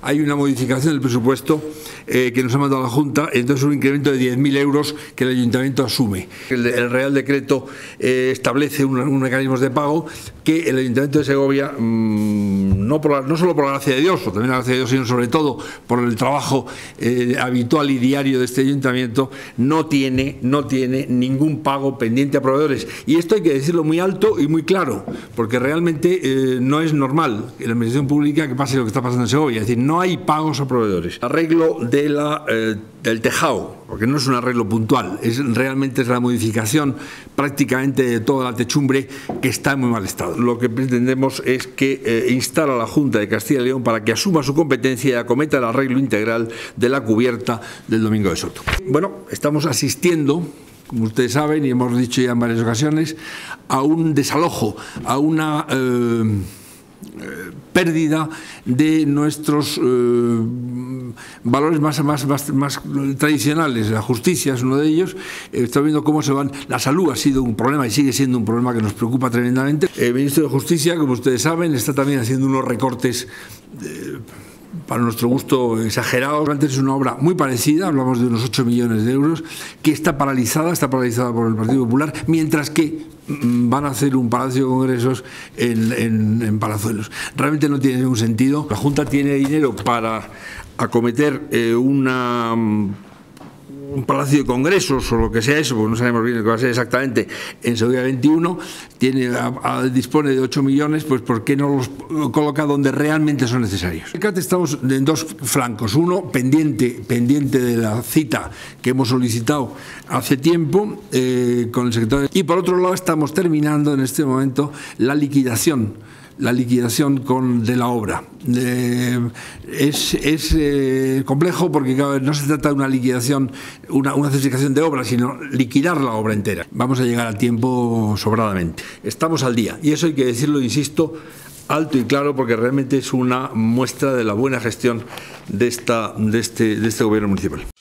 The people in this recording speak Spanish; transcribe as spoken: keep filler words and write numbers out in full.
hay una modificación del presupuesto eh, que nos ha mandado la Junta, entonces un incremento de diez mil euros que el Ayuntamiento asume. El, el Real Decreto eh, establece un, un mecanismos de pago que el Ayuntamiento de Segovia, mmm, no, por la, no solo por la gracia de Dios, o también la gracia de Dios, sino sobre todo por el trabajo eh, habitual y diario de este Ayuntamiento, no tiene, no tiene ningún pago pendiente a proveedores. Y esto hay que decirlo muy alto y muy claro, porque realmente eh, no es normal en la administración pública que pase lo que está pasando en Segovia. Es decir, no hay pagos a proveedores. Arreglo de la, eh, del tejado, porque no es un arreglo puntual, es realmente es la modificación prácticamente de toda la techumbre que está en muy mal estado. Lo que pretendemos es que eh, instar a la Junta de Castilla y León para que asuma su competencia y acometa el arreglo integral de la cubierta del Domingo de Soto. Bueno, estamos asistiendo, como ustedes saben y hemos dicho ya en varias ocasiones, a un desalojo, a una eh, pérdida de nuestros eh, valores más, más, más, más tradicionales. La justicia es uno de ellos. Eh, Estamos viendo cómo se van. La salud ha sido un problema y sigue siendo un problema que nos preocupa tremendamente. El Ministro de Justicia, como ustedes saben, está también haciendo unos recortes eh, para nuestro gusto exagerados. Antes es una obra muy parecida, hablamos de unos ocho millones de euros, que está paralizada, está paralizada por el Partido Popular, mientras que van a hacer un palacio de congresos en, en, en Palazuelos. Realmente no tiene ningún sentido. La Junta tiene dinero para acometer eh, una... un palacio de congresos o lo que sea eso, porque no sabemos bien lo que va a ser exactamente en Segovia veintiuno, tiene, a, a, dispone de ocho millones, pues ¿por qué no los coloca donde realmente son necesarios? En CAT estamos en dos flancos, uno pendiente, pendiente de la cita que hemos solicitado hace tiempo eh, con el secretario, y por otro lado estamos terminando en este momento la liquidación la liquidación con, de la obra. Eh, es es eh, complejo porque claro, no se trata de una liquidación, una, una certificación de obra, sino liquidar la obra entera. Vamos a llegar a tiempo sobradamente. Estamos al día y eso hay que decirlo, insisto, alto y claro, porque realmente es una muestra de la buena gestión de, esta, de, este, de este gobierno municipal.